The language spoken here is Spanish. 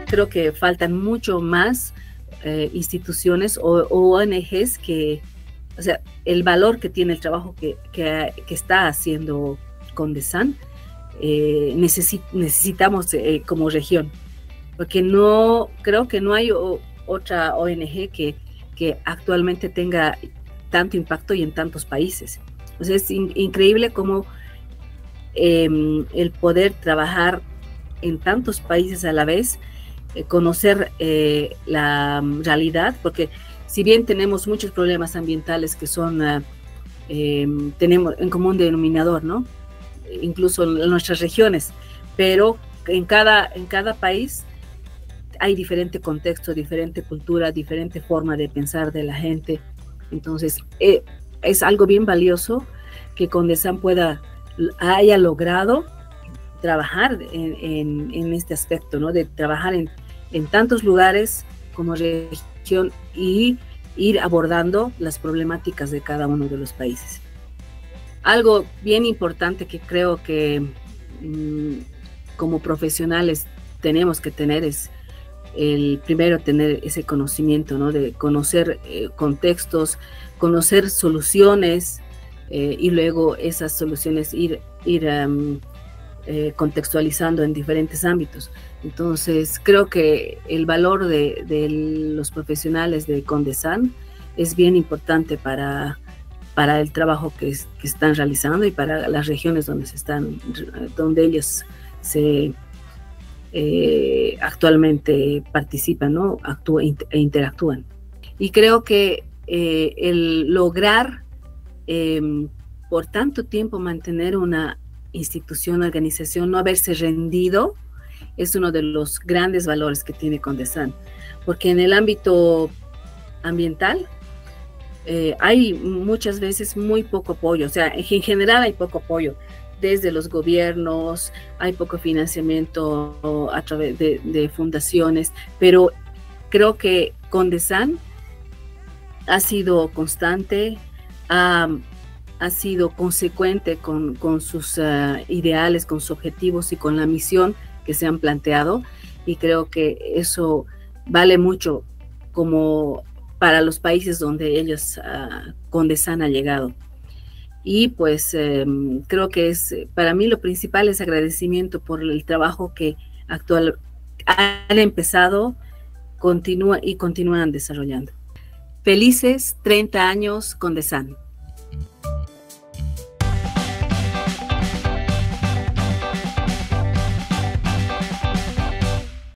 creo que faltan mucho más instituciones o ONGs que, o sea, el valor que tiene el trabajo que está haciendo Condesan, necesitamos como región, porque no, creo que no hay otra ONG que actualmente tenga tanto impacto y en tantos países. O sea, es increíble cómo el poder trabajar en tantos países a la vez, conocer la realidad, porque si bien tenemos muchos problemas ambientales que son, tenemos en común denominador, ¿no? Incluso en nuestras regiones, pero en cada país hay diferente contexto, diferente cultura, diferente forma de pensar de la gente. Entonces, es algo bien valioso que Condesan haya logrado trabajar en este aspecto, ¿no? De trabajar en tantos lugares como región y ir abordando las problemáticas de cada uno de los países. Algo bien importante que creo que como profesionales tenemos que tener es primero tener ese conocimiento, ¿no? De conocer contextos, conocer soluciones y luego esas soluciones ir contextualizando en diferentes ámbitos. Entonces, creo que el valor de los profesionales de Condesan es bien importante para el trabajo que están realizando y para las regiones donde ellos actualmente participan, ¿no? E interactúan. Y creo que el lograr por tanto tiempo mantener una institución, organización, no haberse rendido, es uno de los grandes valores que tiene Condesan, porque en el ámbito ambiental hay muchas veces muy poco apoyo, o sea, en general hay poco apoyo desde los gobiernos, hay poco financiamiento a través de fundaciones, pero creo que Condesan ha sido constante, ha sido consecuente con sus ideales, con sus objetivos y con la misión que se han planteado, y creo que eso vale mucho como para los países donde ellos, Condesan ha llegado. Y pues creo que para mí lo principal es agradecimiento por el trabajo que han empezado, continúan desarrollando. Felices 30 años Condesan.